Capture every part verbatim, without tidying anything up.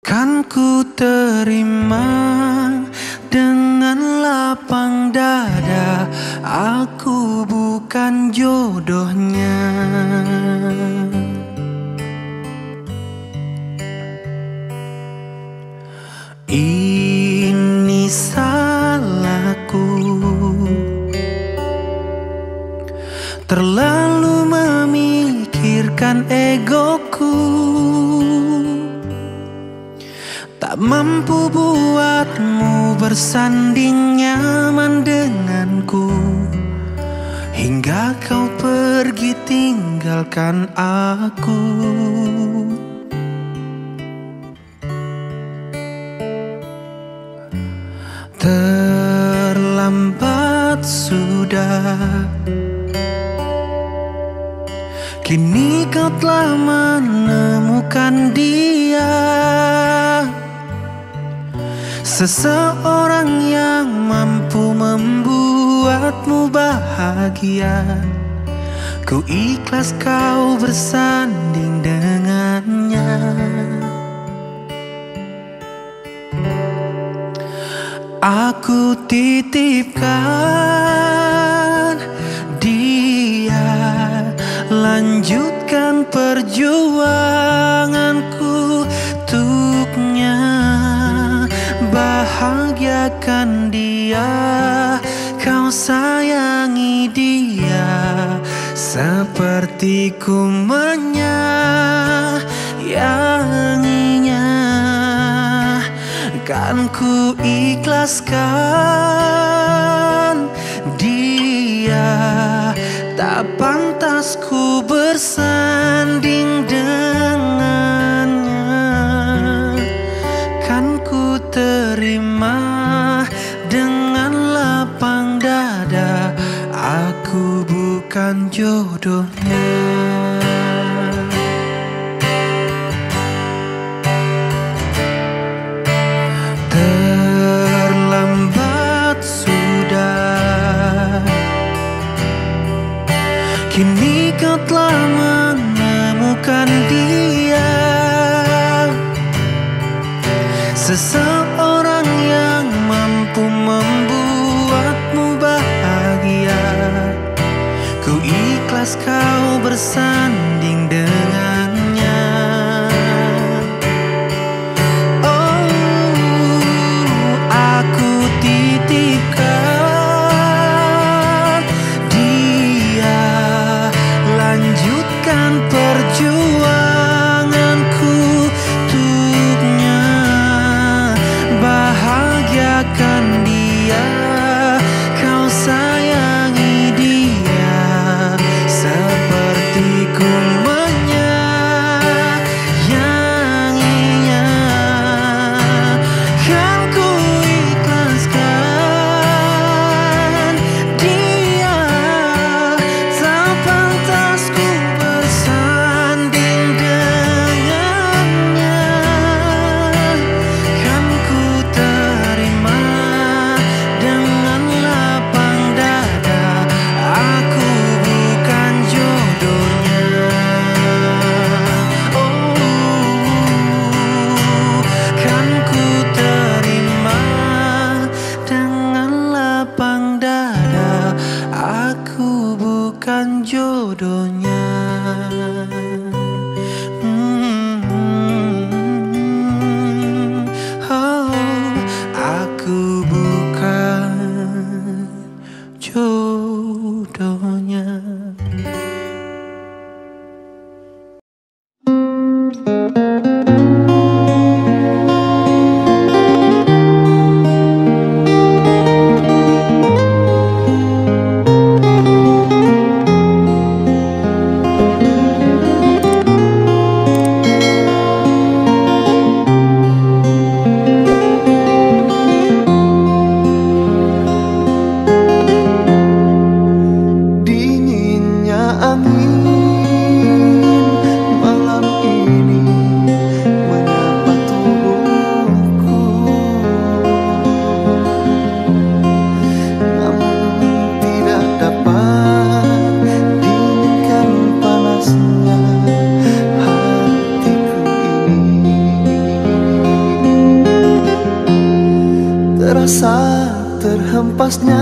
Kan ku terima dengan lapang dada, aku bukan jodohnya. Ini salahku, terlalu memikirkan egoku, tak mampu buatmu bersanding nyaman denganku, hingga kau pergi tinggalkan aku. Terlambat sudah, kini kau telah menemukan dia, seseorang yang mampu membuatmu bahagia. Ku ikhlas kau bersanding dengannya. Aku titipkan dia, lanjutkan perjuanganku untuknya, bahagiakan dia, kau sayangi dia seperti ku menyayanginya. Kan ku ikhlaskan dia, tak pantas ku bersanding dengannya. Kan ku terima dengan lapang dada, aku bukan jodohnya. Terlambat sudah, kini kau telah menemukan dia, seseorang yang mampu membuatmu bahagia. Ku ikhlas kau bersanding dengannya. Oh, aku titipkan dia, lanjutkan perjuanganku untuknya, bahagiakan dia, kau sayangi dia seperti ku Rasa terhempasnya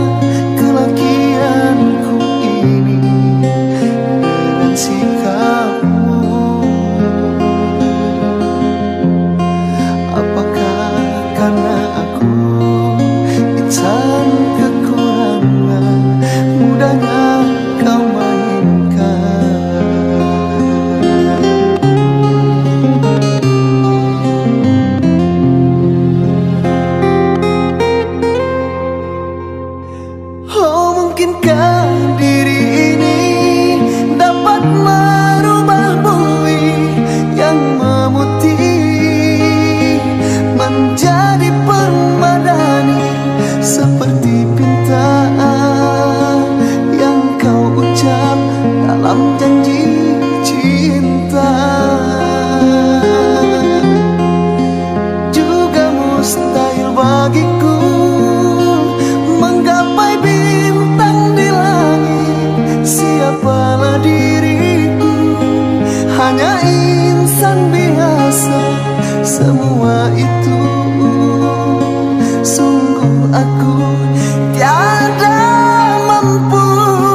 kelakianku ini dengan sikapmu. Apakah karena aku insan kekurangan, mudahnya kau mainkan. Oh, mungkinkah diri ini dapat merubah bumi yang memutih menjadi permadani seperti pinta yang kau ucap dalam janji cinta. Juga mustahil bagiku menggapai bintang di langit. Siapalah diriku, hanya insan biasa. Semua itu sungguh aku tiada mampu.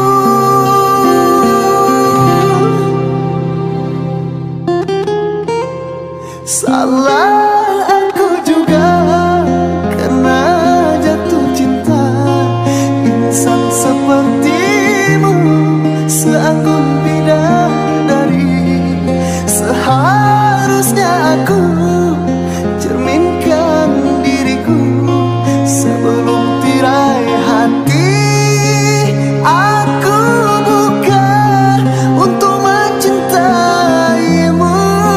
Salah aku juga karena jatuh cinta. Insan sepertimu seanggun bidadari. Seharusnya aku cerminkan diriku sebelum tirai hati aku buka untuk mencintaimu.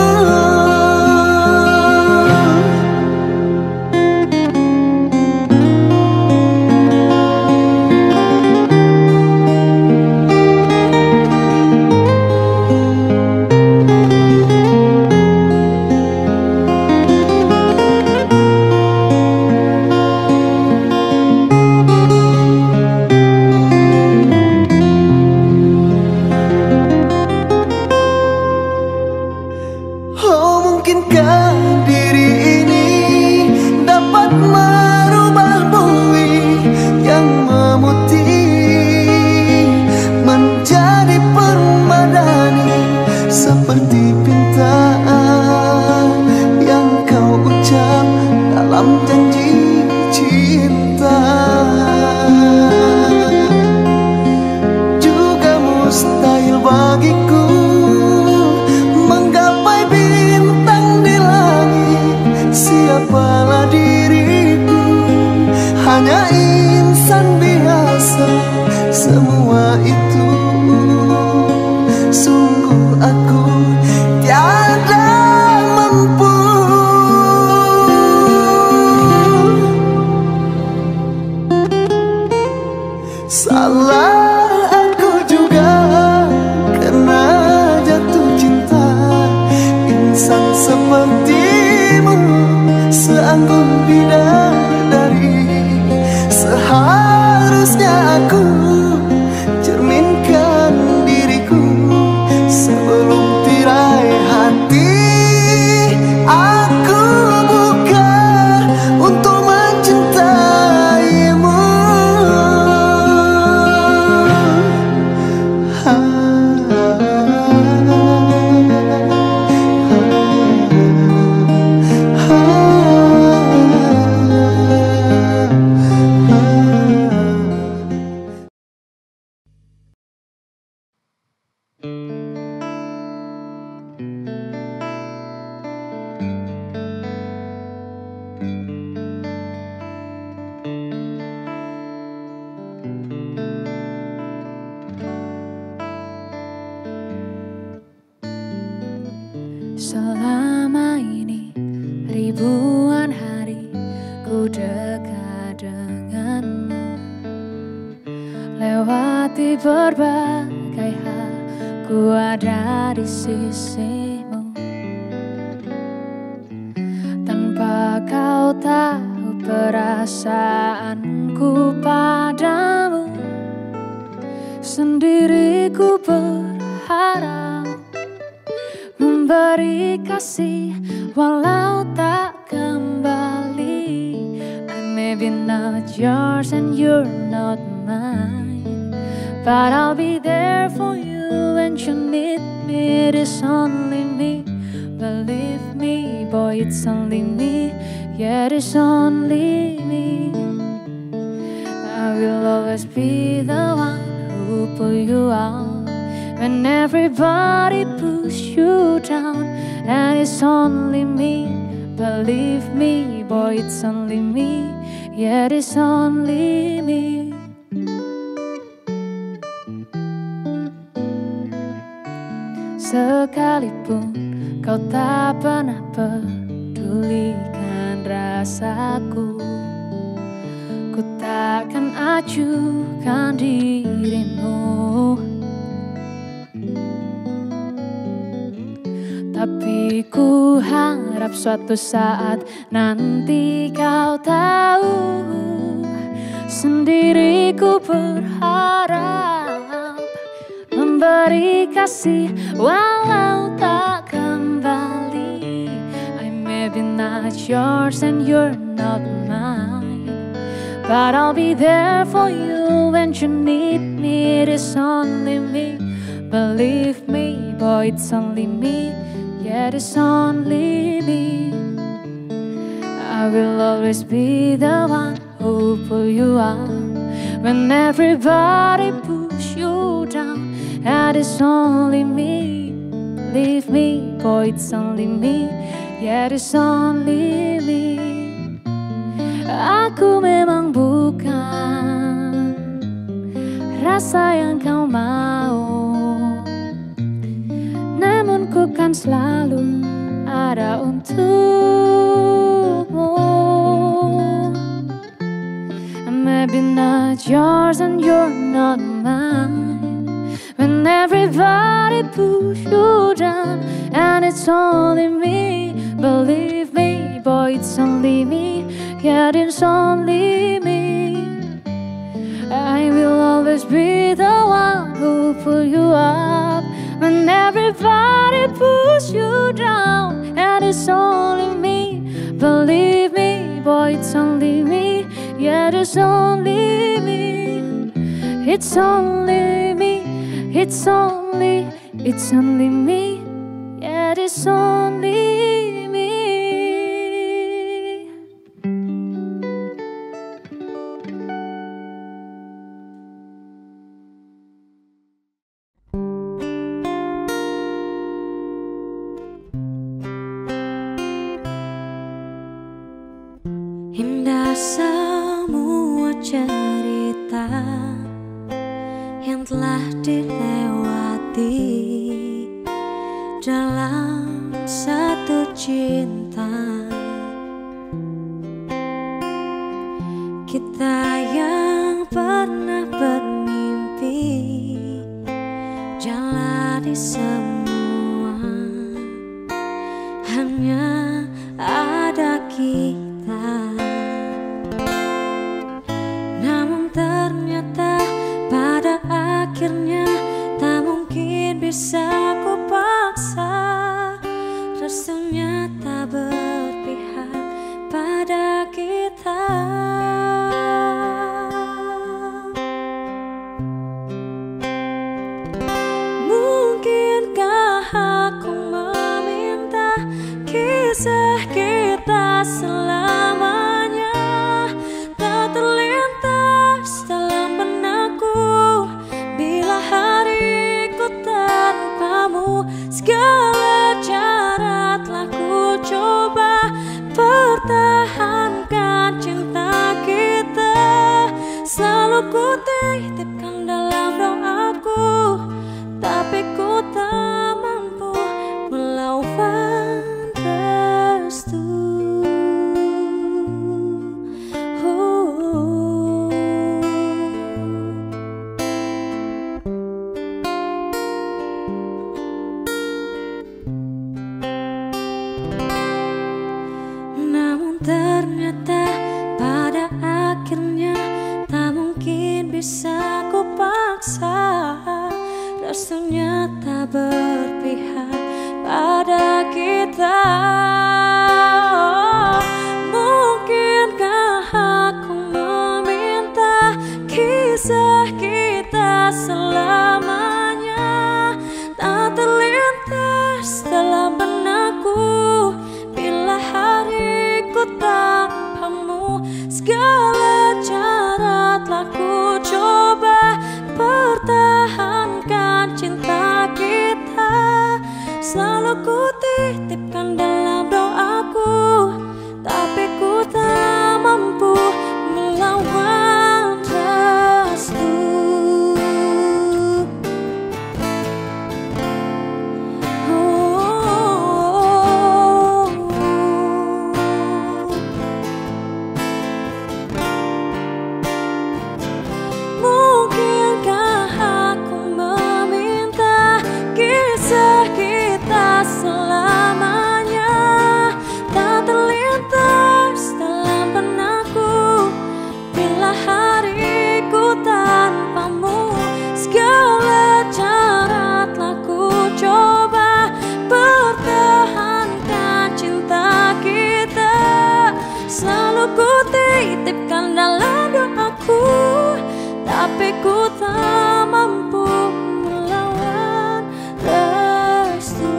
Oh, mungkinkah diri ini dapat merubah bumi yang memutih menjadi permadani seperti pinta yang kau ucap dalam janji cinta. Juga mustahil bagiku menggapai bintang di langit. Siapalah diriku, hanya insan biasa. Semua itu sungguh aku tiada mampu. Salah aku juga karena jatuh cinta. Insan sepertimu seanggun bidadari. Seharusnya aku cerminkan diriku sebelum tirai hati aku buka untuk mencintaimu. Selama ini ribuan hari ku dekat denganmu, lewati berbagai hal ku ada di sisimu. Tanpa kau tahu perasaanku padamu, sendiri ku berharap memberi kasih walau tak kembali. I may be not yours and you're not mine, but I'll be there for you when you need me. It is only me, believe me, boy, it's only me. Yeah, it is only me. I will always be the one who pull you out when everybody push you down. And it's only me, believe me, boy, it's only me. Yeah, it's only me. Sekalipun kau tak pernah pedulikan rasaku, ku takkan acuhkan dirimu. Tapi ku harap suatu saat nanti kau tahu, sendiri ku berharap memberi kasih walau tak kembali. I may be not yours and you're not mine, but I'll be there for you when you need me. It is only me, believe me, boy, it's only me. Yeah, it's only me. I will always be the one who pull you up when everybody push you down. And it's only me, believe me, boy, it's only me. Yeah, it's only me. Aku memang bukan rasa yang kau mau, namun ku kan selalu ada untukmu. Maybe not yours and you're not mine, when everybody push you down. And it's only me, believe me, boy, it's only me. Yeah, it's only me. I will always be the one who pull you up when everybody push you down. And it's only me, believe me, boy, it's only me. Yeah, it's only me. It's only me. It's only, it's only me. Yeah, it's only me. Indah semua cerita yang telah dilewati dalam satu cinta. Kita yang pernah bermimpi jalani semua, hanya ada kita. Namun ternyata pada akhirnya tak mungkin bisa ku paksa. Restunya tak berpihak pada kita. Mungkinkah aku meminta kisah kita selamanya tak terlintas dalam benakku bila hariku tanpamu. Segala cara telah ku coba pertahankan cinta kita. Selalu ku titipkan dalam doaku, tapi ku tak mampu melawan restu. Namun ternyata pada akhirnya tak mungkin bisa ku paksa. Restunya tak berpihak pada kita. Mungkinkah aku meminta titipkan dalam doaku, tapi ku tak mampu melawan restu.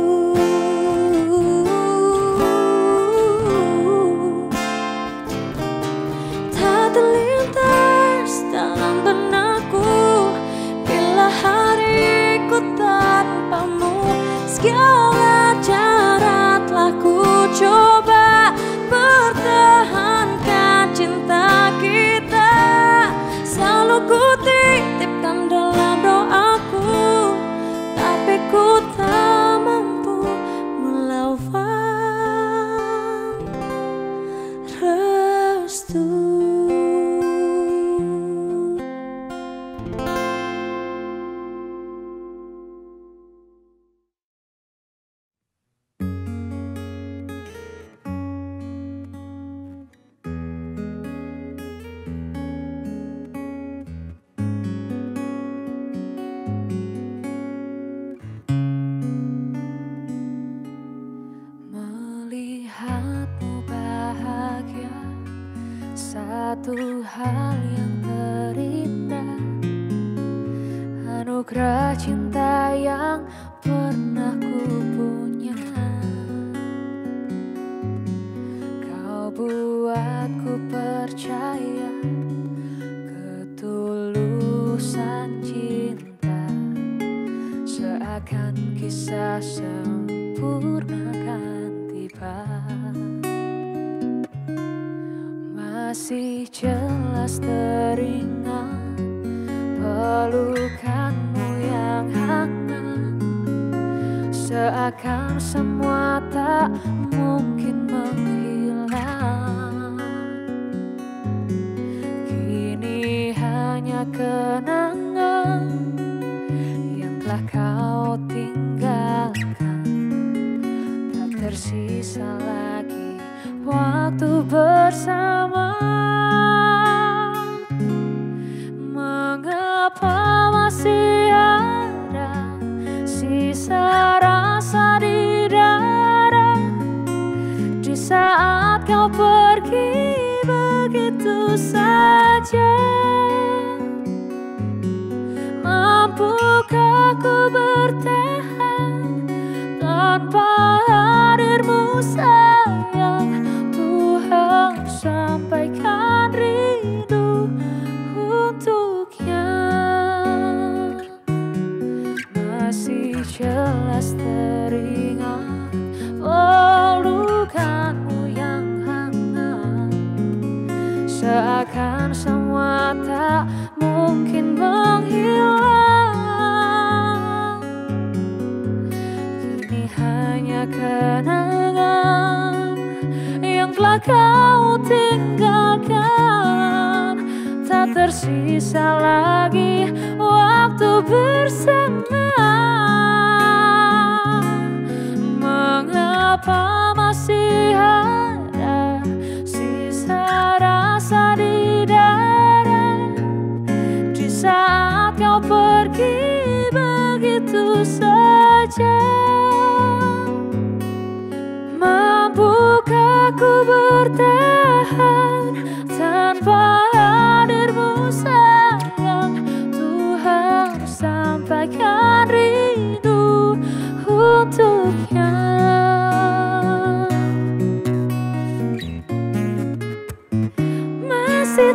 Tak terlintas dalam benakku bila hariku tanpamu. Segala cara telah ku coba pertahankan cinta kita. Selalu ku titipkan dalam doaku, tapi ku tak mampu melawan restu. Satu hal yang terindah, anugerah cinta yang pernah ku punya. Kau buatku percaya ketulusan cinta, seakan kisah sempurna kan tiba. Masih jelas teringat pelukanmu yang hangat, seakan semua tak mungkin menghilang. Kini hanya kenangan yang telah kau tinggalkan, tak tersisa lagi waktu bersama. Mengapa masih ada sisa rasa di dada, di saat kau pergi begitu saja? Mampukah ku bertahan tanpa hadirmu sayang? Tuhan sampaikan rindu untuknya. Masih jelas teringat pelukanmu yang hangat, seakan semua tak mungkin menghilang. Kini hanya kenangan yang telah kau tinggalkan, tak tersisa lagi waktu bersama. Mengapa masih ada sisa rasa di dada, di saat kau pergi begitu saja? Mampukah ku bertahan tanpa hadirmu sayang? Tuhan sampaikan rindu untuknya. Masih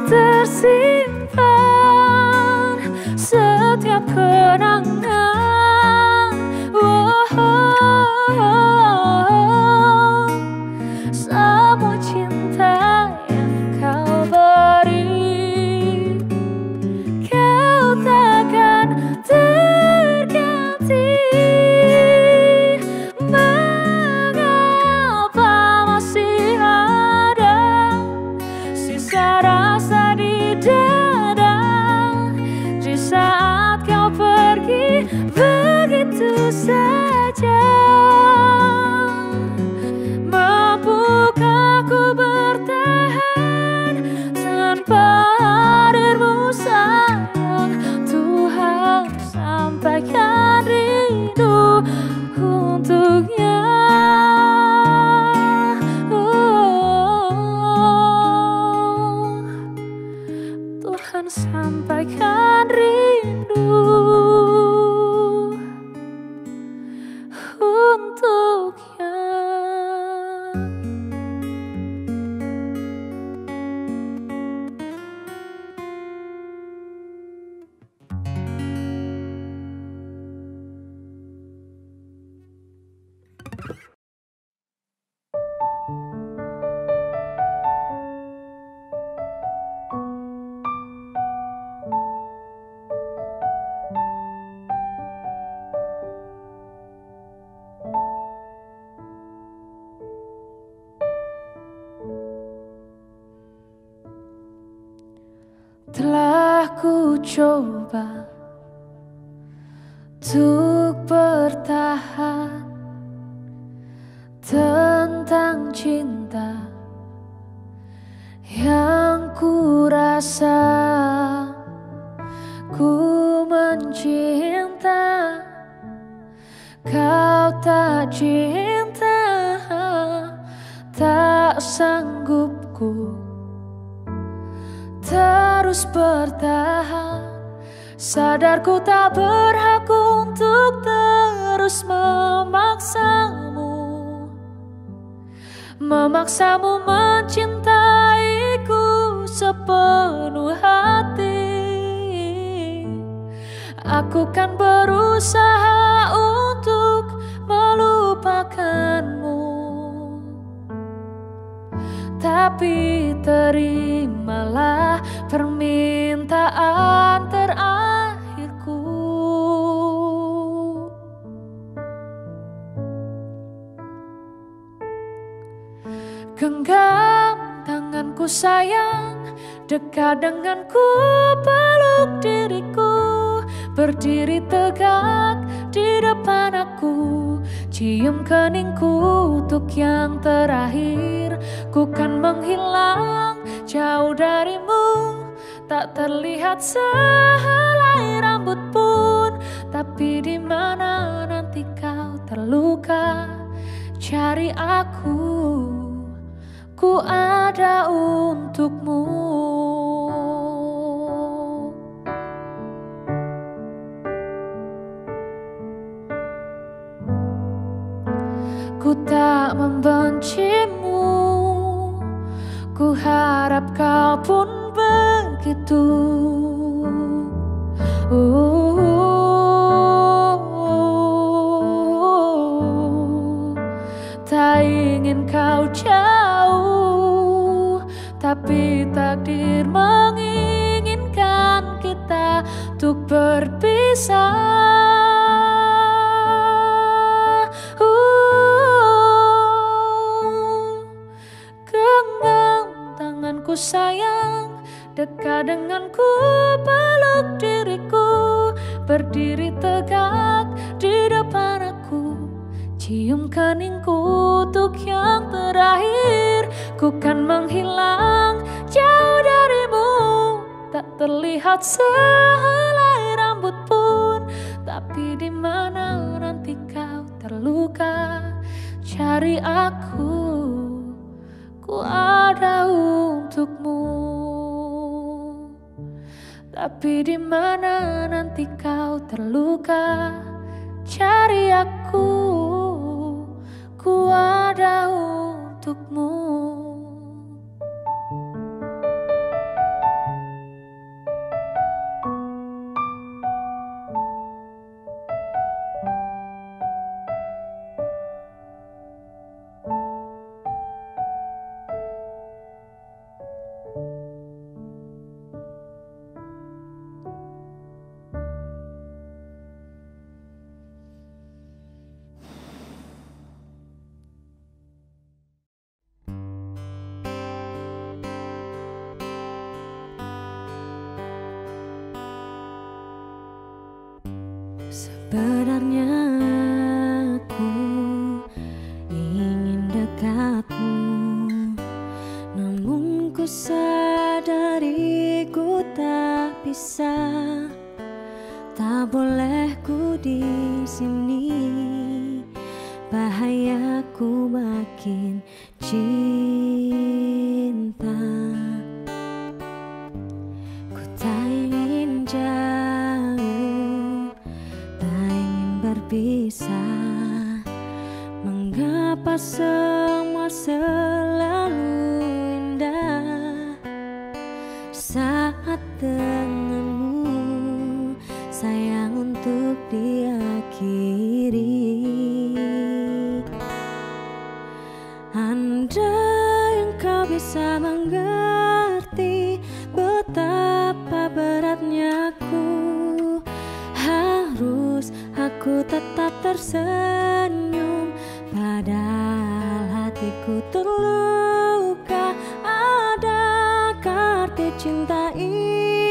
tersimpan setiap kenangan. Oh, oh, oh. Semua cinta yang kau beri, kau takkan terganti. Mengapa masih ada sisa rasa di dada, di saat kau pergi begitu saja? Mampukah ku bertahan Telah ku coba untuk bertahan tentang cinta yang ku rasa. Ku mencinta, kau tak cinta. Tak sanggup ku terus bertahan. Sadar ku tak berhak untuk terus memaksamu, memaksamu mencintaiku sepenuh hati. Aku kan berusaha untuk melupakanmu, tapi terimalah permintaan terakhirku. Genggam tanganku sayang, dekat denganku, peluk diriku, berdiri tegak di depan aku, cium keningku untuk yang terakhir. Ku kan menghilang jauh darimu, tak terlihat sehelai rambut pun. Tapi di mana nanti kau terluka, cari aku, ku ada untukmu. Ku tak membencimu, ku harap kau pun begitu. uh, Tak ingin kau jauh, tapi takdir menginginkan kita untuk berpisah. Ku sayang, dekat denganku, peluk diriku, berdiri tegak di depan aku, cium keningku untuk yang terakhir. Ku kan menghilang jauh darimu, tak terlihat sehelai rambut pun. Tapi di mana nanti kau terluka, cari aku, ku ada untukmu. Tapi di mana nanti kau terluka, cari aku, ku ada untukmu. Sebenarnya aku ingin dekatmu, namun ku sadari ku tak bisa. Tak boleh ku di sini, bahaya ku makin cinta. Ku tak ingin jauh, berpisah. Mengapa semua selalu indah saat denganmu, sayang, untuk diakhiri. Andai engkau bisa mengerti betapa beratnya aku, harus aku tetap tersenyum, padahal hatiku terluka. Adakah arti cinta ini?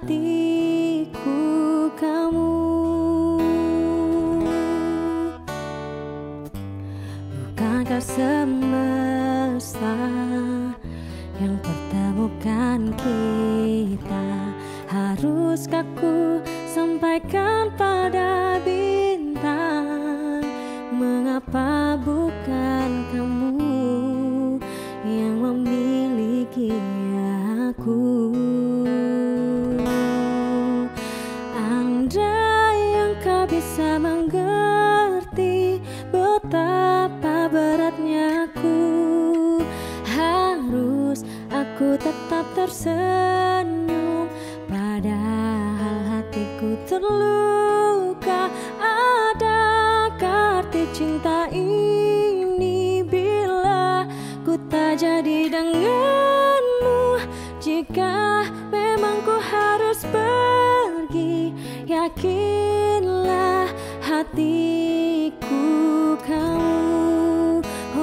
hatiku kamu. Bukankah semesta yang pertemukan kita? Haruskah ku sampaikan pada bintang? Mengapa bukan kamu yang memiliki aku? Andai engkau bisa mengerti betapa beratnya aku, harus aku tetap tersenyum padahal hatiku terluka. Adakah arti cinta ini bila ku tak jadi denganmu? Jika memang ku harus pergi, yakinlah hatiku kamu.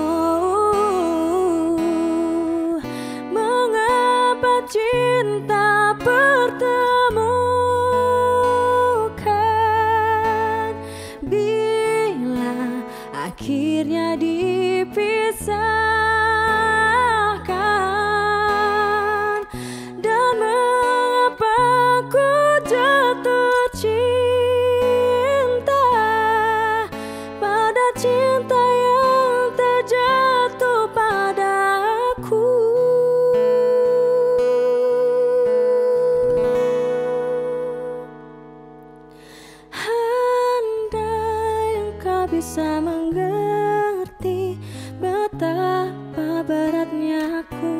Oh, mengapa cinta pertemukan bila akhirnya dipisahkan? Dan mengapa ku jatuh cinta pada cinta yang terjatuh padaku? Andai engkau bisa mengerti betapa beratnya aku,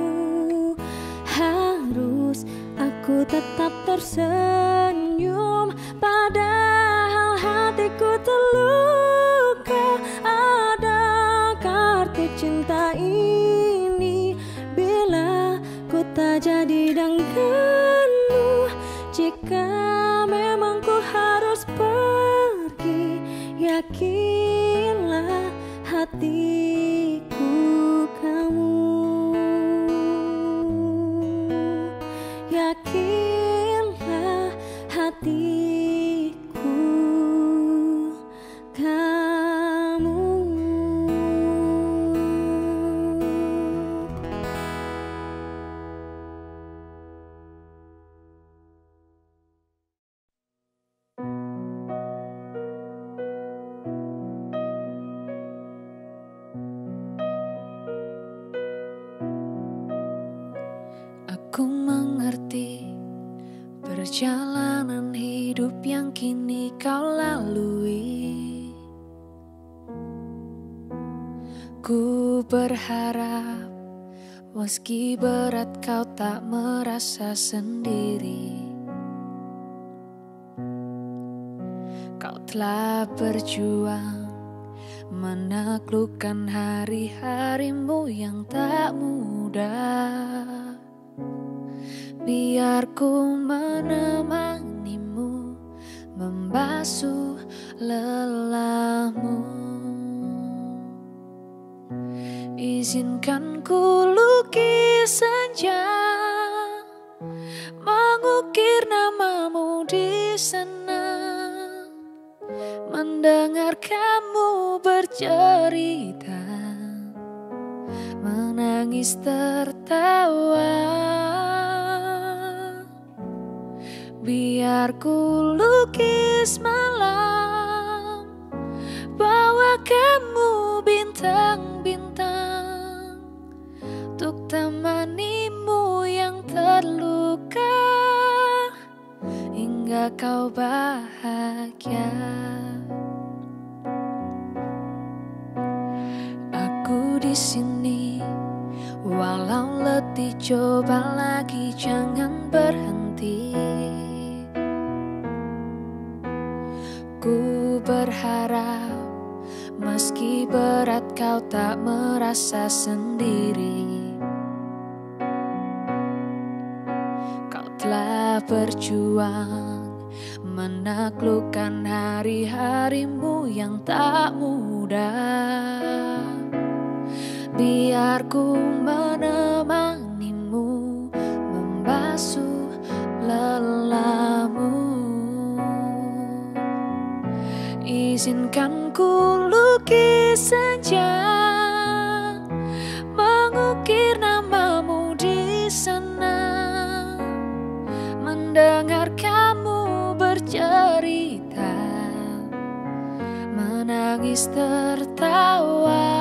harus aku tetap tersenyum padahal hatiku terluka. Adakah arti cinta ini bila ku tak jadi denganmu? Jika memang ku harus pergi, yakinlah hatiku kamu. Yakinlah hatiku kamu. Aku mengerti perjalanan hidup yang kini kau lalui. Ku berharap meski berat kau tak merasa sendiri. Kau telah berjuang menaklukkan hari-harimu yang tak mudah. Biar ku menemanimu, membasuh lelahmu. Izinkan ku lukis senja, mengukir namamu di sana, mendengar kamu bercerita, menangis tertawa. Biar ku lukis malam, bawa kamu bintang-bintang, untuk temanimu yang terluka, hingga kau bahagia. Aku di sini, walau letih coba lagi jangan berhenti. Ku berharap meski berat kau tak merasa sendiri. Kau telah berjuang menaklukkan hari-harimu yang tak mudah. Biar ku menemanimu, membasuh lelah. Izinkan ku lukis senja, mengukir namamu di sana, mendengar kamu bercerita, menangis tertawa.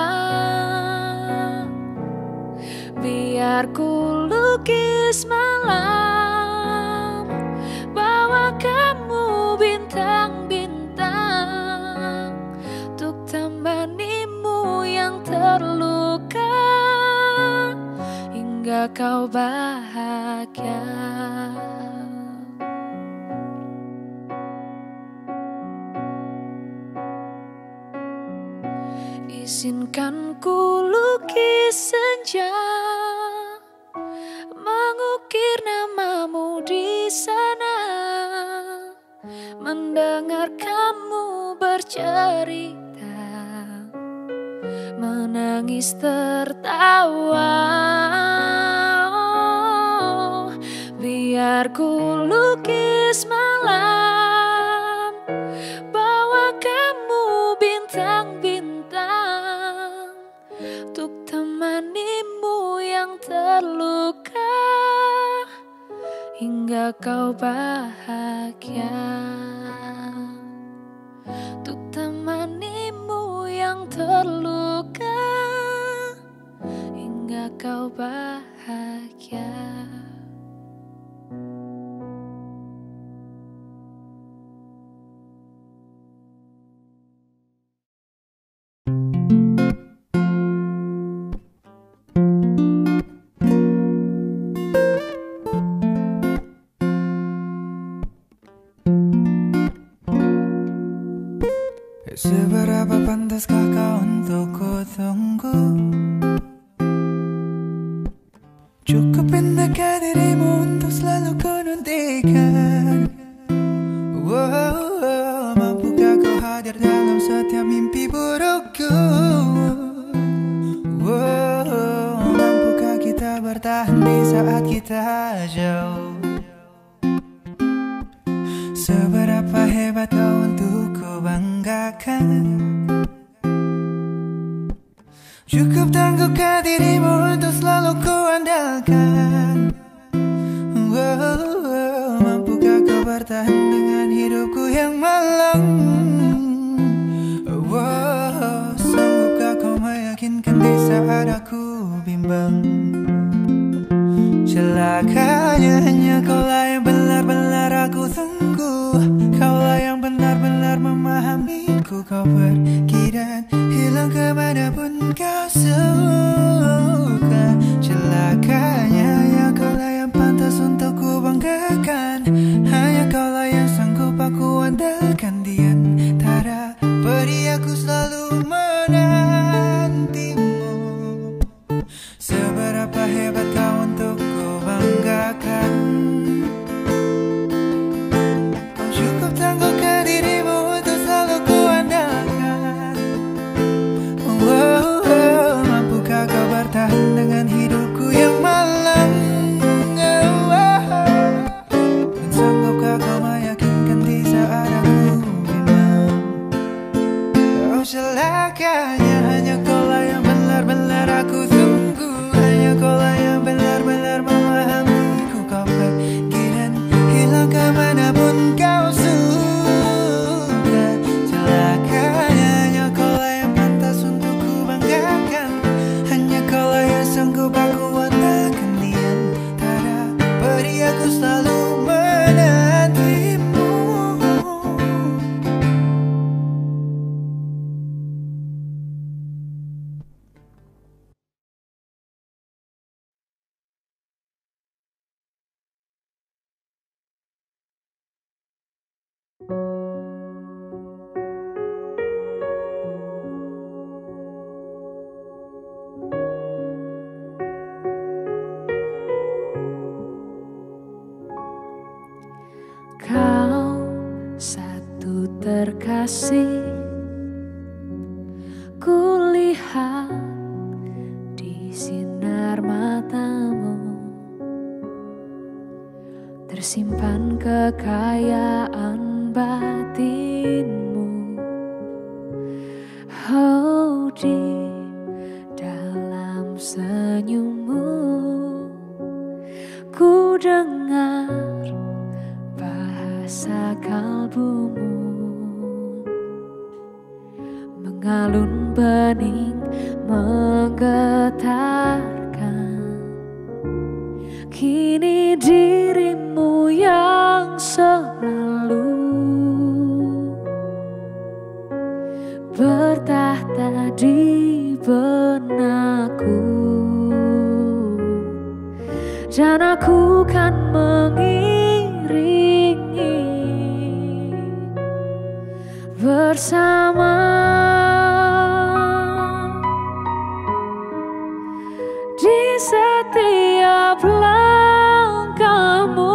Biar ku lukis malam, bawa kamu bintang-bintang, untuk temanimu yang terluka, hingga kau bahagia. Izinkan ku lukis senja, mengukir namamu di sana, mendengar kamu bercerita, menangis tertawa. Biar ku lukis malam, bawa kamu bintang-bintang, untuk temanimu yang terluka, hingga kau bahagia. Untuk temanimu yang terluka, hingga kau bahagia. Seberapa pantaskah kau untuk ku tunggu? Cukup benarkah dirimu untuk selalu ku nantikan? Wow, mampukah kau hadir dalam setiap mimpi burukku? Wow, mampukah kita bertahan di saat kita jauh? Seberapa hebat kau untuk ku banggakan? Cukup tangguhkah dirimu untuk selalu ku andalkan? Wow, mampukah kau bertahan dengan hidupku yang malang? Wow, sanggupkah kau meyakinkan di saat aku bimbang? Celakanya hanya kaulah yang benar-benar aku tunggu, kaulah yang benar-benar memahamiku. Kau pergi dan hilang kemanapun kau suka. Celakanya hanya kaulah yang pantas untuk ku banggakan, hanya kaulah yang sanggup aku andalkan. Di antara peri aku selalu menantimu. Seberapa hebat kau untuk ku banggakan? Kau cukup tangguhkan dirimu untuk selalu ku andalkan. Wow, wow, mampukah kau bertahan dengan hidupku yang malang? Oh, wow. Dan sanggupkah kau meyakinkan di saat aku bimbang? Oh, celakanya hanya kaulah yang benar-benar aku tunggu, hanya kaulah yang benar-benar memahamiku. Kau pergi dan hilang kemanapun kau suka. Celakanya hanya kaulah yang pantas untuk ku banggakan, hanya kaulah yang sanggup aku andalkan. Di antara peri aku selalu menantimu. Kau satu terkasih, kulihat di sinar matamu tersimpan kekayaan batinmu. Oh, di dalam senyummu ku dengar bahasa kalbumu, mengalun bening menggetarkan. Kini dirimu yang selalu bertahta di benakku, dan aku kan mengiringi bersama di setiap langkahmu.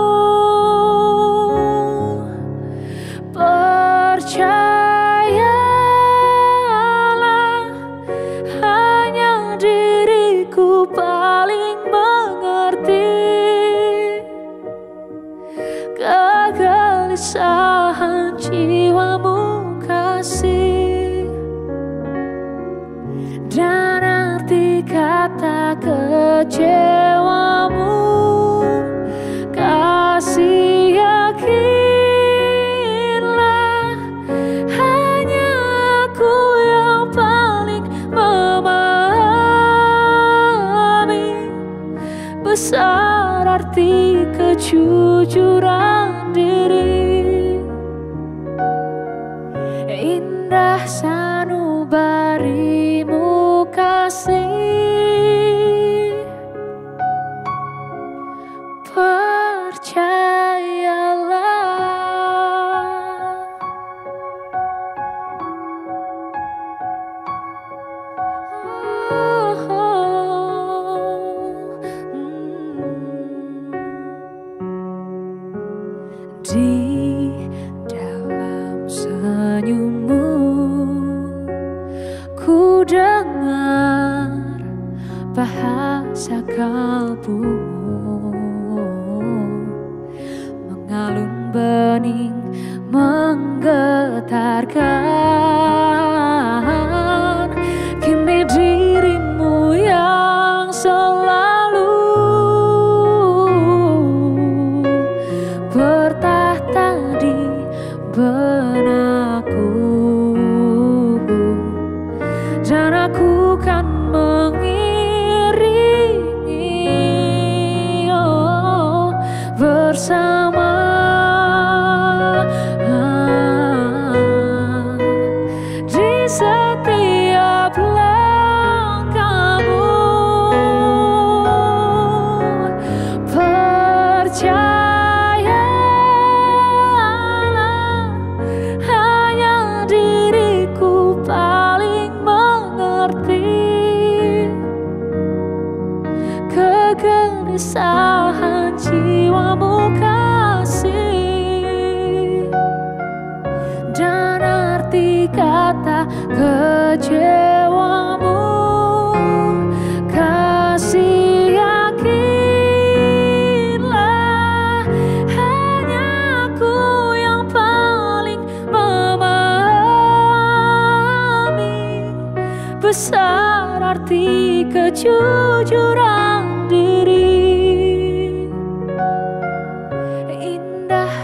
Percayalah, hanya diriku paling mengerti kegelisahan jiwamu kasih, dan arti kata kecewamu kasih. Yakinlah, hanya aku yang paling memahami besar arti kejujuran diri. Indah sanubarimu kasih, percayalah. Oh, oh, mm. Di dalam senyummu ku dengar bahasa kalbumu, mengalun bening menggetarkan. Kini dirimu yang selalu bertahta di benakku, dan aku kan mengiringi oh, bersama di setiap langkahmu. Percayalah, hanya diriku paling mengerti kegelisahan jiwamu kasih, dan arti kata kecewamu kasih. Yakinlah, hanya aku yang paling memahami besar arti kejujuran diri. Indah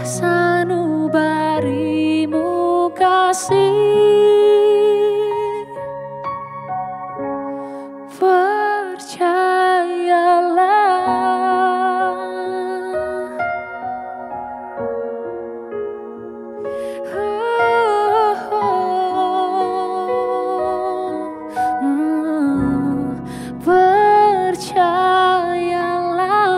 sanubarimu kasih, percayalah. Oh, oh, mm, percayalah.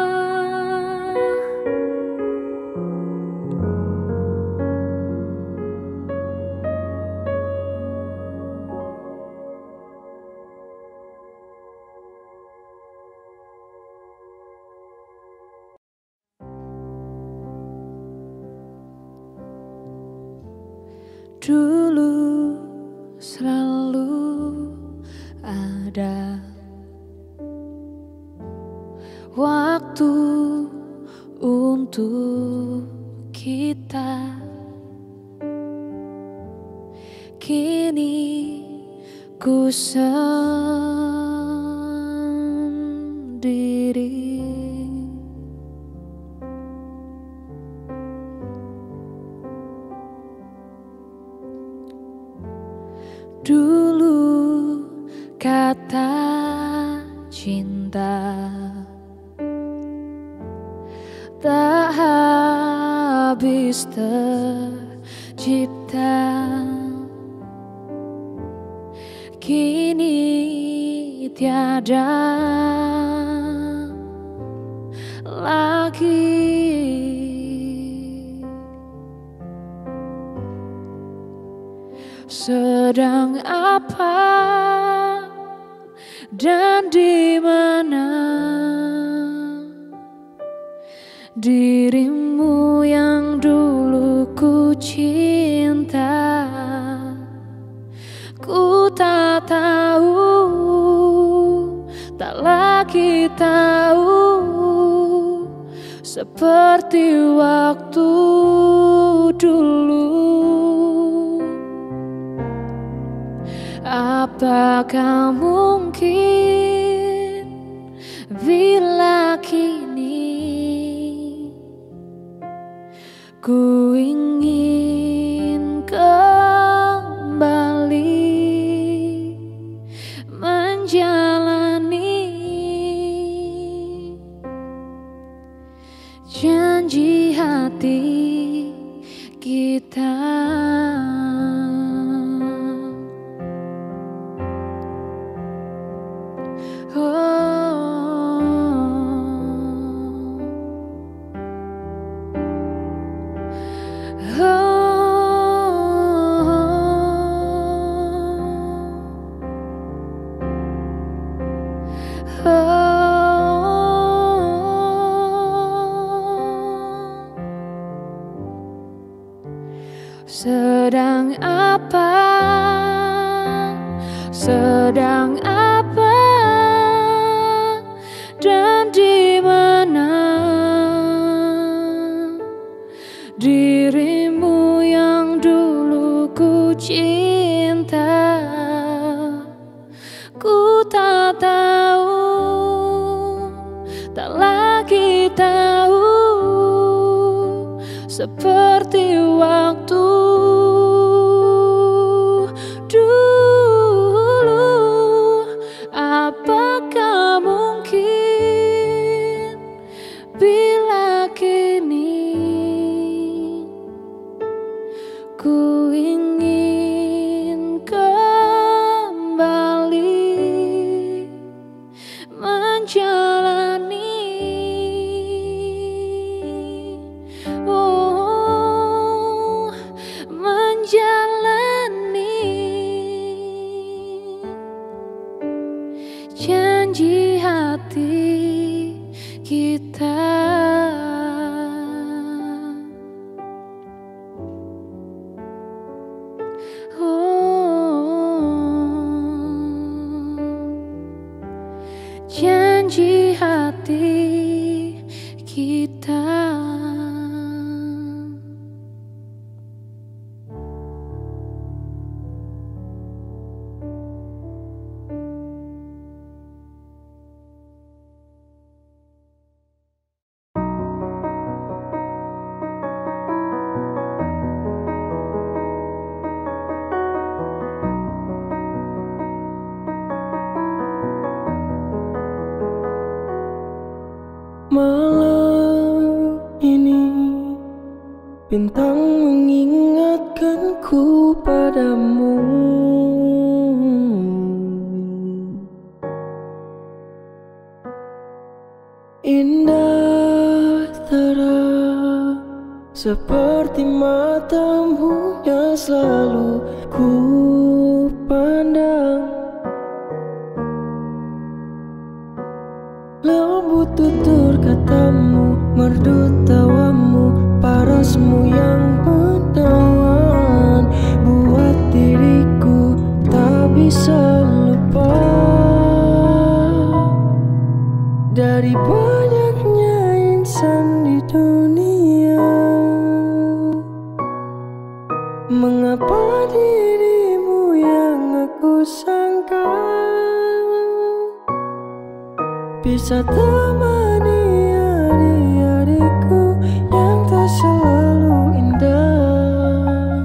Dulu selalu ada waktu untuk kita. Kini ku sendiri. Dulu kata cinta tak habis tercipta, kini tiada lagi. Sedang apa dan di mana dirimu yang dulu ku cinta? Ku tak tahu, tak lagi tahu, seperti waktu dulu. Apakah mungkin bila kini ku ingin kembali menjalani janji hati kita? Sedang apa, sedang apa, dan di mana dirimu yang dulu ku cinta? Ku tak tahu, tak lagi tahu, seperti waktu dulu. Apakah mungkin bila kini ku ingin kembali menjalani oh, menjalani janji hati kita. Janji hati kita. Malam ini bintang mengingatkanku padamu. Indah terang seperti matamu yang selalu ku pandang. Lembut tutur katamu, merdu tawamu, parasmu yang menawan, buat diriku tak bisa lupa. Dari banyaknya insan di dunia, mengapa dirimu yang aku sayang? bisa temani hari-hariku yang tak selalu indah.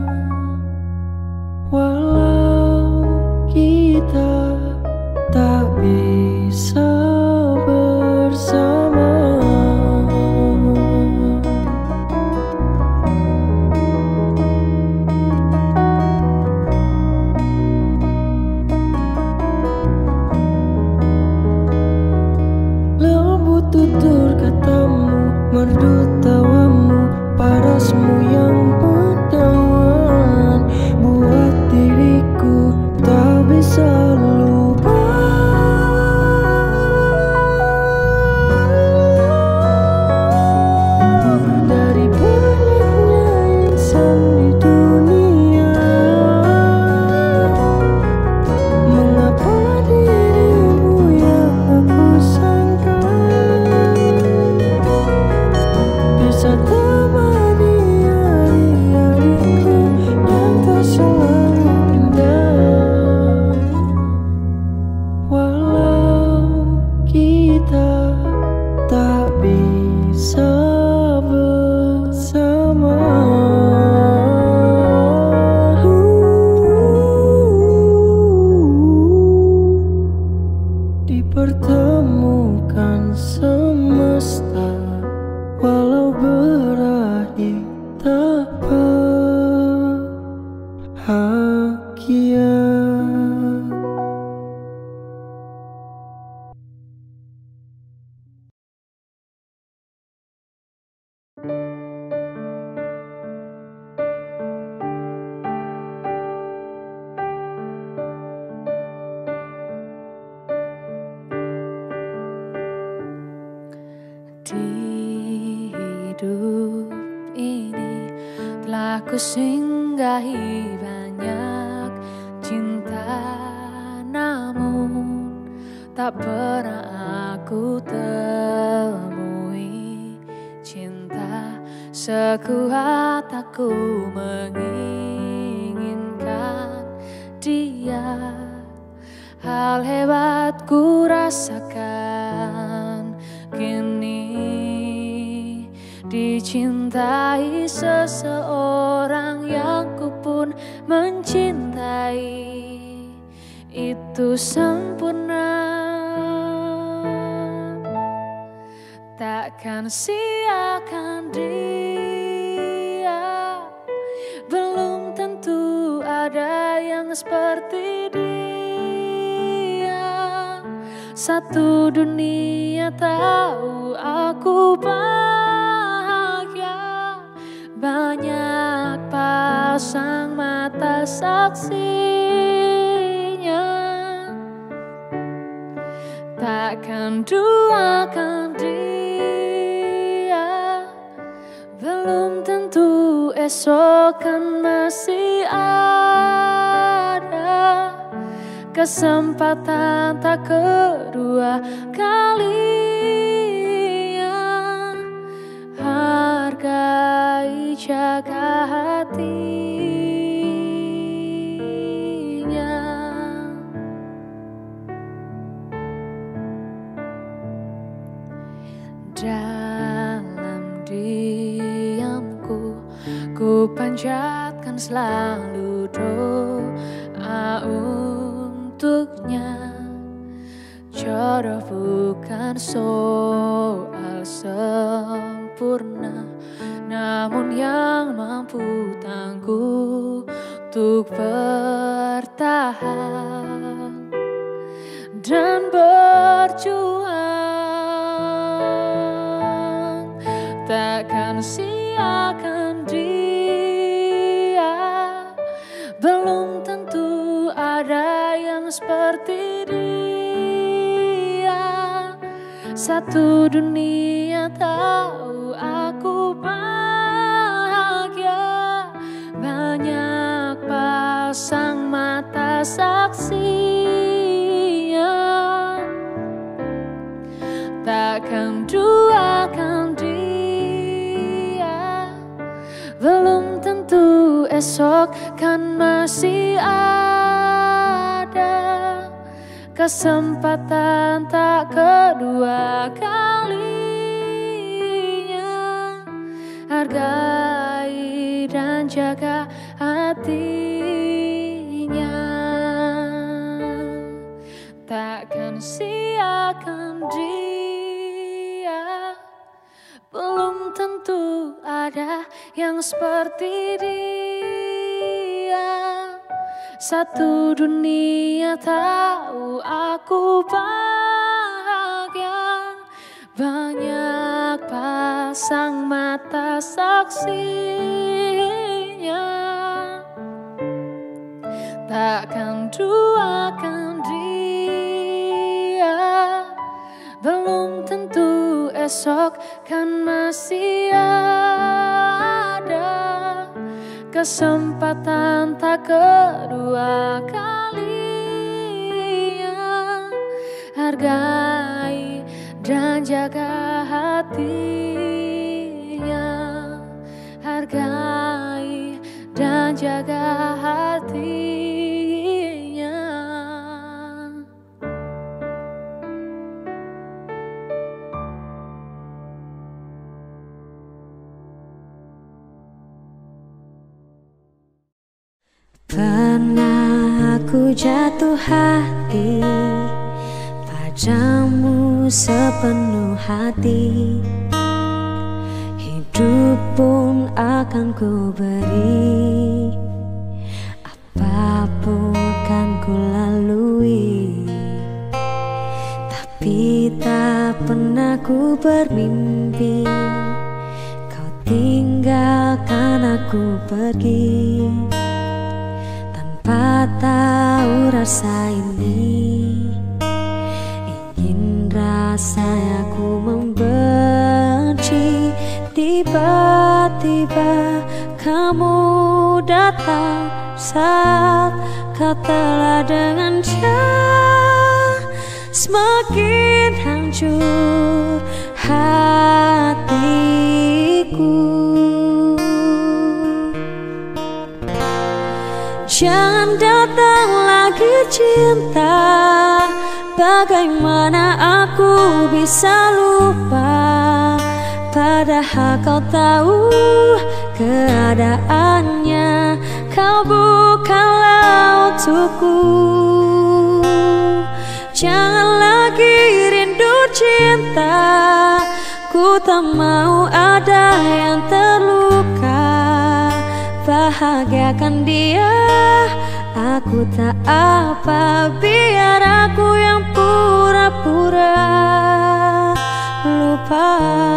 Walau kita tak bisa bersama, lembut tutur katamu, merdu tawamu, parasmu yang menawan buat diriku tak bisa lupa. Dari banyaknya insan di dunia, mengapa dirimu yang aku sangka bisa temani hari-hariku yang tak selalu indah. Walau kita tak bisa bersama, dipertemukan semesta, walau berakhir tak bahagia. Di hidup ini telah kusinggahi banyak cinta, namun tak pernah aku temui cinta sekuat aku menginginkan dia. Hal hebat ku rasakan kini, dicintai seseorang yang ku pun mencintai. Itu sempurna, takkan siakan dia. Belum tentu ada yang seperti dia. Satu dunia tahu aku bahagia, banyak pasang mata saksinya. Takkan duakan dia, belum tentu esok kan masih ada kesempatan tak kedua kalinya. Hargai, jaga hatinya. Dalam diamku ku panjatkan selalu doa untuknya. Jodoh bukan soal sempurna, namun yang mampu tangguh untuk bertahan dan berjuang. Takkan siakan dia, belum tentu ada yang seperti dia. Satu dunia tahu aku bahagia, banyak pasang mata saksinya. Takkan duakan dia, belum tentu esok kan masih ada kesempatan tak kedua kalinya. Hargai dan jaga hatinya, takkan siakan dia. Belum tentu ada yang seperti dia. Satu dunia tahu aku bahagia. Banyak pasang mata saksinya, takkan duakan dia. Belum tentu esok kan masih ada kesempatan tak kedua kalinya. Hargai dan jaga hatinya. Hargai dan jaga hatinya. Pernah aku jatuh hati padamu sepenuh hati. Hidup pun akan ku beri, apapun kan ku lalui. Tapi tak pernah ku bermimpi kau tinggalkan aku pergi. Tanpa tahu rasa ini, ingin rasanya ku membenci. Tiba-tiba kamu datang saat kau telah dengan dia. Semakin hancur hatiku. Jangan datang lagi cinta. Bagaimana aku bisa lupa, padahal kau tahu keadaannya. Kau bukanlah untukku. Jangan lagi rindu cinta. Ku tak mau ada yang terluka. Bahagiakan dia, aku tak apa. Biar aku yang pura-pura lupa.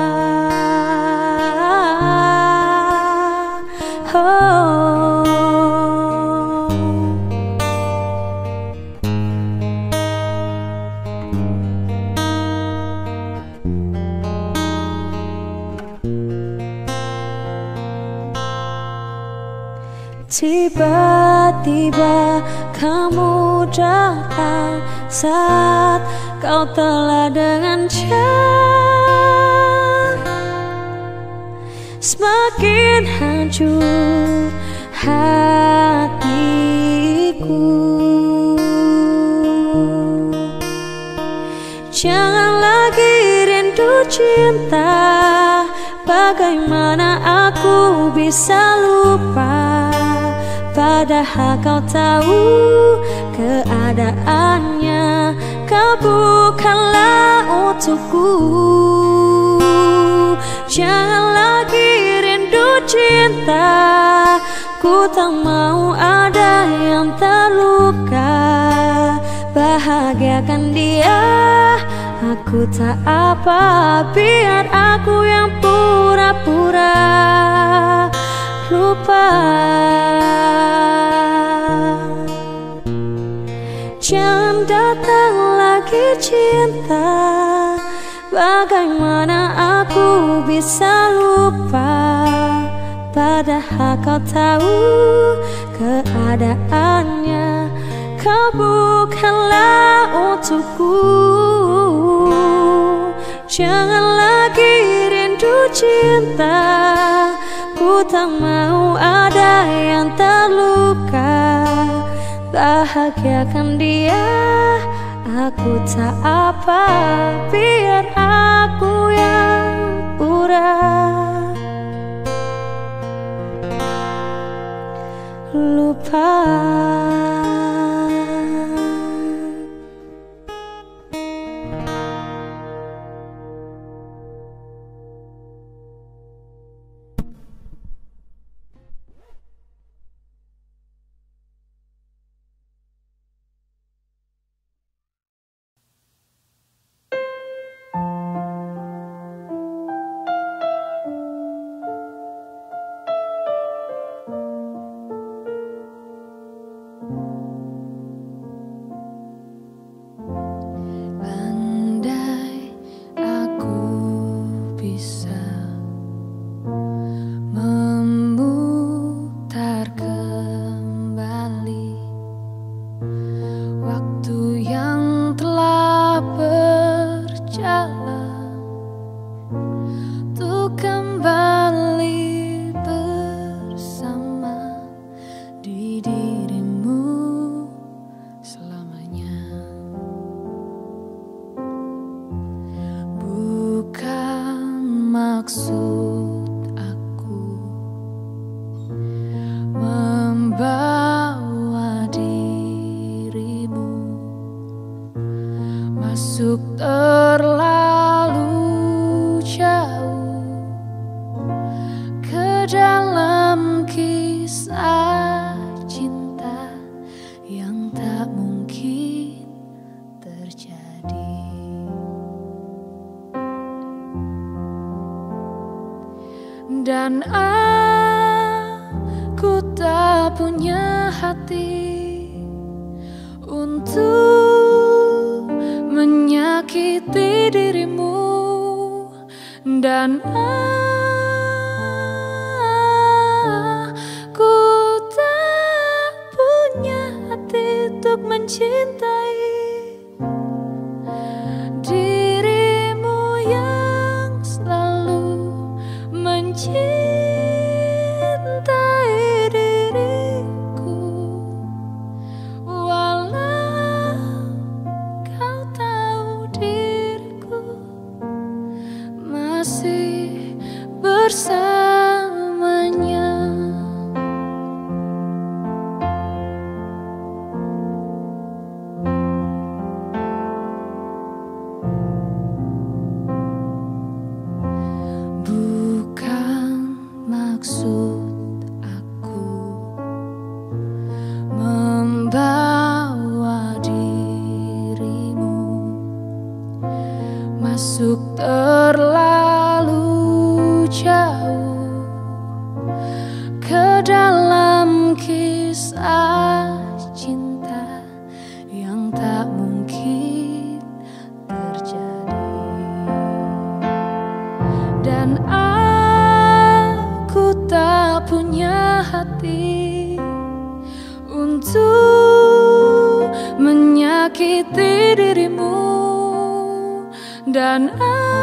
Oh. Tiba-tiba kamu datang saat kau telah dengan dia. Semakin hancur hatiku. Jangan lagi rindu cinta. Bagaimana aku bisa lupa, padahal kau tahu keadaannya. Kau bukanlah untukku. Jangan lagi rindu cinta. Ku tak mau ada yang terluka. Bahagiakan dia, aku tak apa. Biar aku yang pura-pura lupa. Jangan datang lagi cinta. Bagaimana aku bisa lupa, padahal kau tahu keadaannya. Kau bukanlah untukku. Jangan lagi rindu cinta. Ku tak mau ada yang terluka. Bahagiakan dia, Aku tak apa, biar aku yang pura lupa. Dan aku tak punya hati untuk menyakiti dirimu. Dan aku tak punya hati untuk mencintai dirimu yang selalu mencintai diriku, walau kau tahu diriku masih bersamanya. Maksud aku membawa dirimu masuk terlalu jauh ke dalam kisah cinta yang tak mungkin terjadi. Dan aku tak punya hati untuk menyakiti dirimu. Dan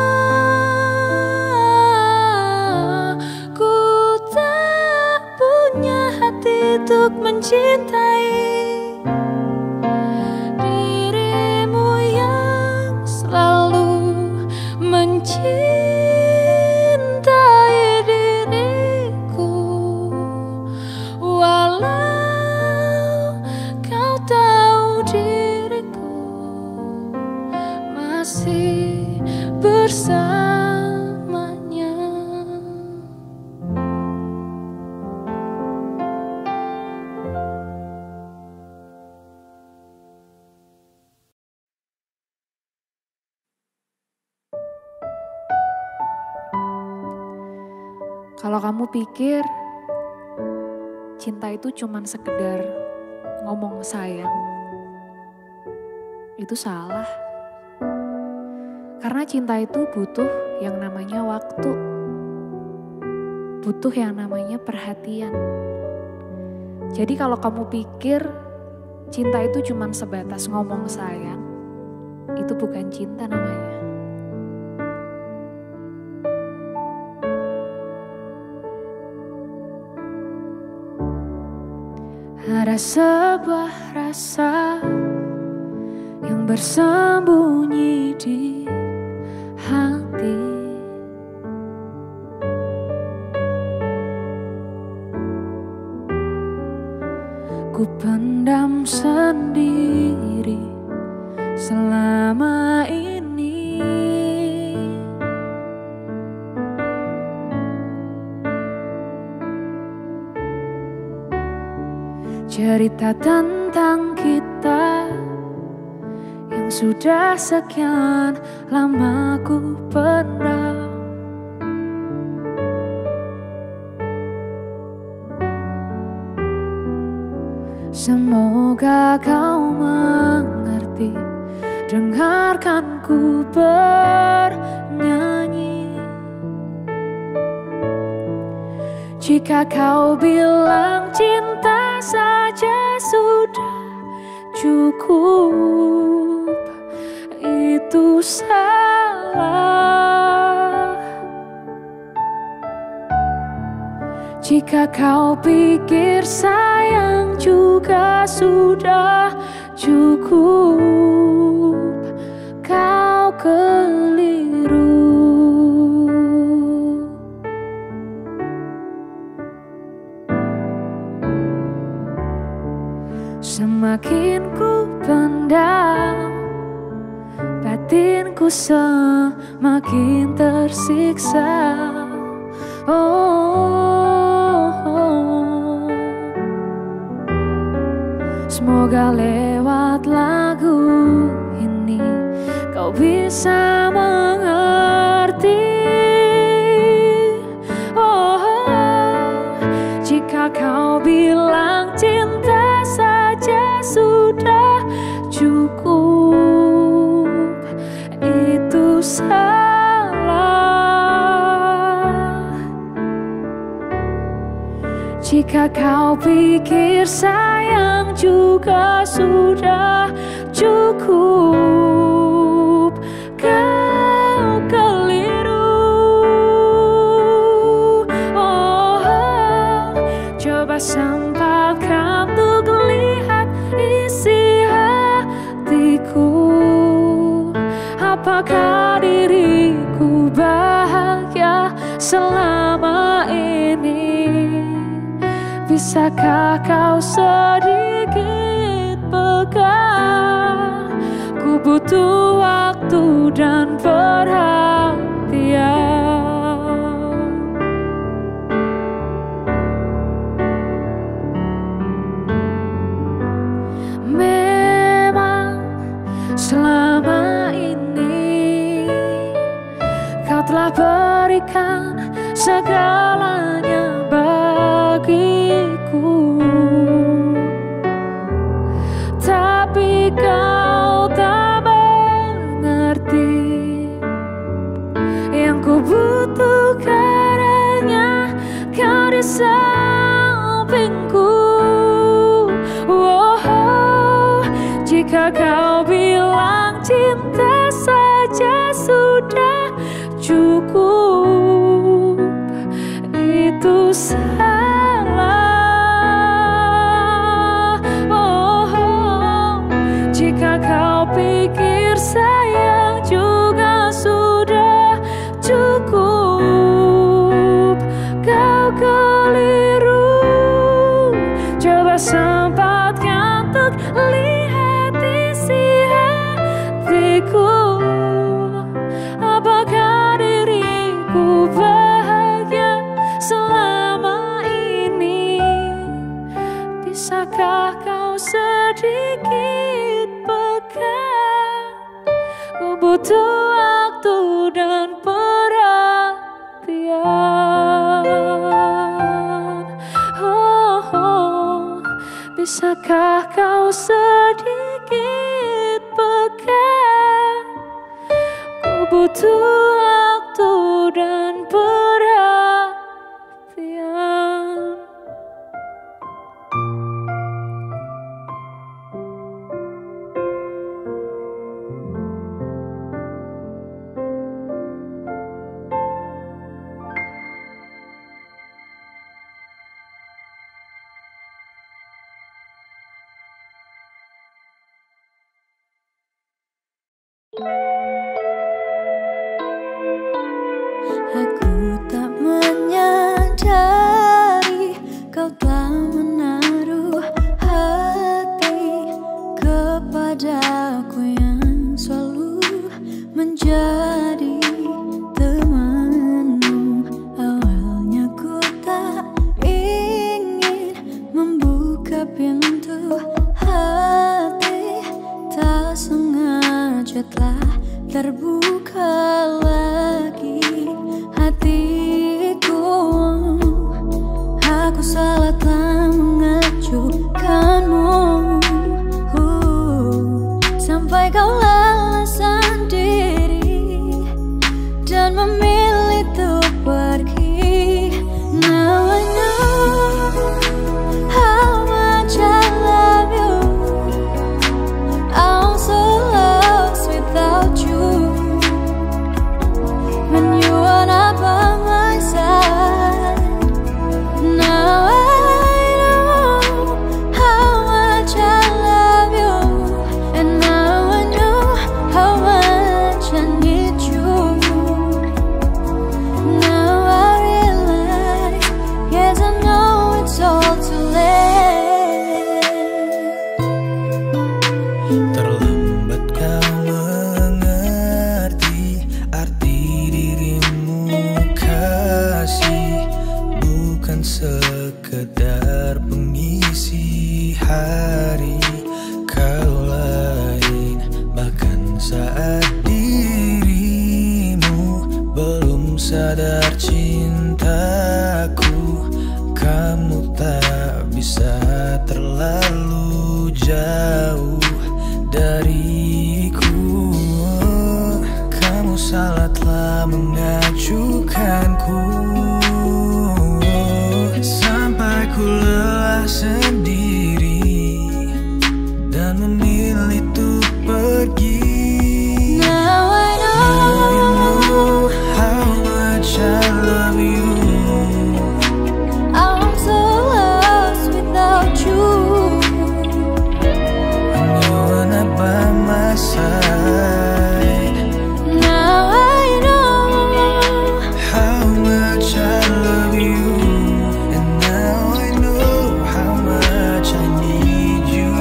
aku tak punya hati untuk mencintai dirimu yang selalu mencintai masih bersamanya. Kalau kamu pikir cinta itu cuman sekedar ngomong sayang, itu salah. Karena cinta itu butuh yang namanya waktu, butuh yang namanya perhatian. Jadi kalau kamu pikir cinta itu cuma sebatas ngomong sayang, itu bukan cinta namanya. Ada sebuah rasa yang yang bersembunyi di hati. Ku pendam sendiri selama ini. Cerita tentang kita yang sudah sekian lama ku pendam. Semoga kau mengerti, dengarkan ku bernyanyi. Jika kau bilang cinta saja sudah cukup, itu salah. Jika kau pikir sayang juga sudah cukup, kau keliru. Semakin ku pendam, batinku semakin tersiksa. Oh, oh. Semoga lewat lagu ini kau bisa mengerti. Oh, oh. Jika kau bilang cinta saja sudah cukup, itu salah. Jika kau pikir sayang juga sudah cukup, kau keliru. Oh, oh. Coba sempatkan untuk lihat isi hatiku. Apakah diriku bahagia selama ini? Bisakah kau sedikit peka? Ku butuh waktu dan perhatian. Memang selama ini kau telah berikan segalanya bagiku, tapi kau tak mengerti. Yang ku butuhkan hanya kau di sampingku. Oh, oh. Jika kau bilang cinta saja sudah cukup, itu salah. Oh, oh. Jika kau pikir sayang juga sudah cukup, kau keliru. Coba sempatkan untuk lihat isi hatiku. Apakah diriku bahagia selama ini? Bisakah kau sedikit peka? Ku butuh waktu dan perhatian. Oh, oh. Bisakah kau sedikit peka? Ku butuh waktu dan perhatian. Aku tak menyadari kau telah menaruh hati kepadaku yang selalu menjadi temanmu. Awalnya ku tak ingin membuka pintu hati, tak sengaja telah terbuka lagi hatiku. Aku salah telah mengajukanmu, uh, sampai kau lelah sendiri dan memilih untuk pergi. Now I know how much I love you. I'm so lost without you. When you are not by my side, now I know how much I love you, and now I know how much I need you. Now I realize, yes I know it's all too late. Terlambat kau mengerti arti dirimu kasih, bukan sekedar pengisi hari. Kau lain bahkan saat dirimu belum sadar cintaku. Kamu tak bisa terlalu jauh dariku. Kamu salah telah mengajukanku, sampai ku lelah sendiri dan memilih untuk pergi. Now I know How much I love you. I'm so lost without you. You are not by my side. Now I know How much I love you, and now I know how much I need you.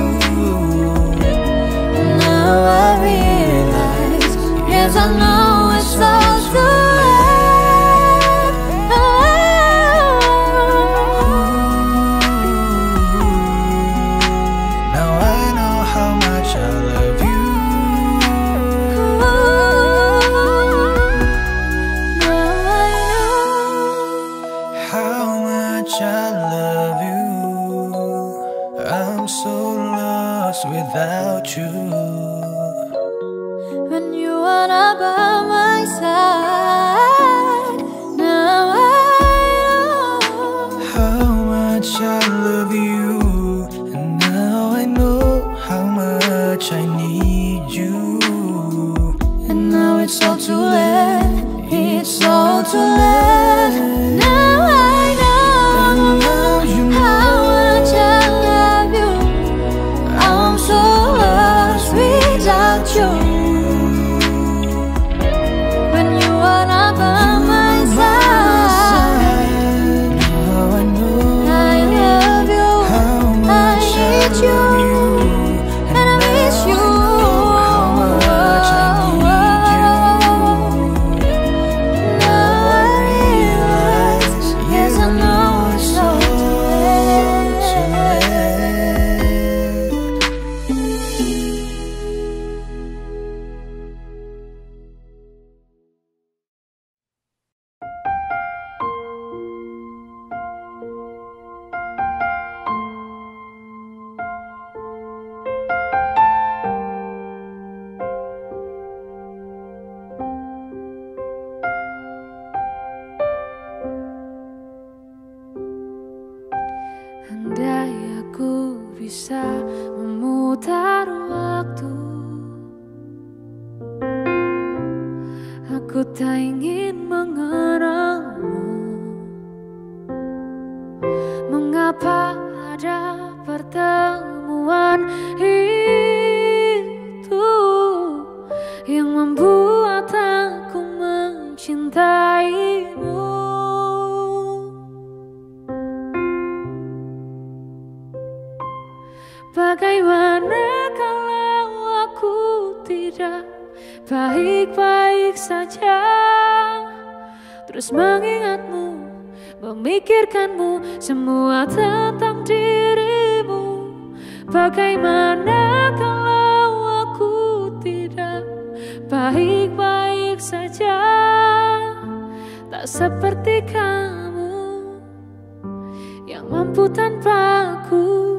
Now I realize, yes I know it's all too late. Now I know how much I love you. Now I know How much I love you. I'm so lost without you. when you are not by my side. Now I know How much I love you, and now I know how much I need you. and now it's all too late. It's all too late. Now I know how much I love you. I'm so lost without you. When you are not by my side, Now I know I love you. how I much I need you, love you, and I miss you. how much I need you. Now I realize, yes I know it's all too late. Andai aku bisa memutar waktu, aku tak ingin mengenalmu. Mengapa ada pertemuan itu yang membuat aku mencintaimu. Bagaimana kalau aku tidak baik-baik saja, terus mengingatmu, memikirkanmu, semua tentang dirimu. Bagaimana kalau aku tidak baik-baik saja, tak seperti kamu yang mampu tanpa aku.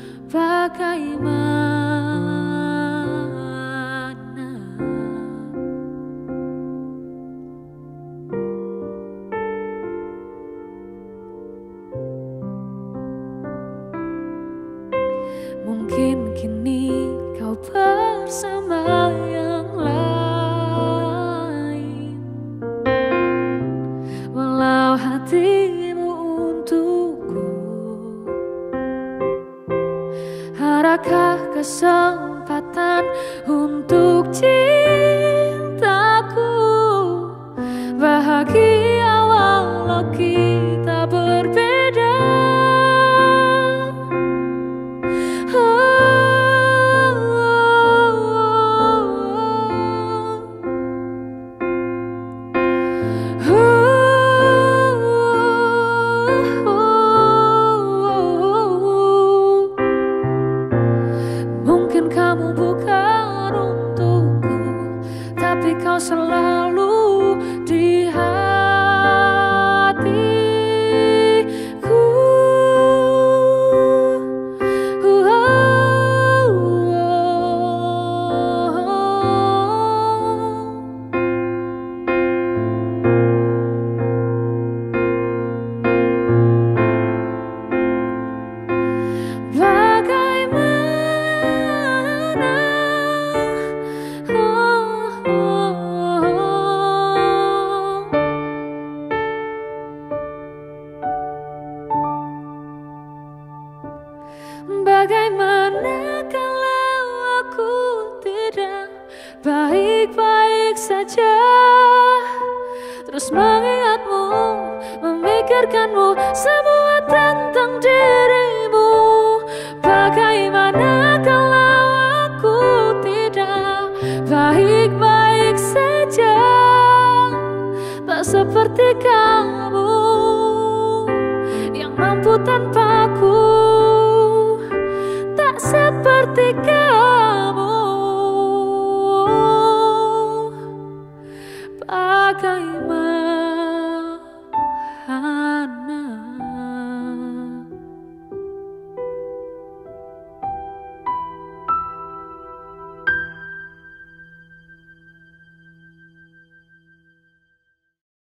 Bagaimana mungkin kini kau bersama yang lain, walau hatimu untukku. Adakah kesempatan untuk cintaku bahagia walau kita berbeda? Kamu bukan untukku, tapi kau selalu di hatiku. Oh, oh, oh. Bagaimana Bagaimana kalau aku tidak baik-baik saja, terus mengingatmu, memikirkanmu, semua tentang dirimu. Bagaimana kalau aku tidak baik-baik saja, tak seperti kamu yang mampu tanpaku. Seperti kamu, bagai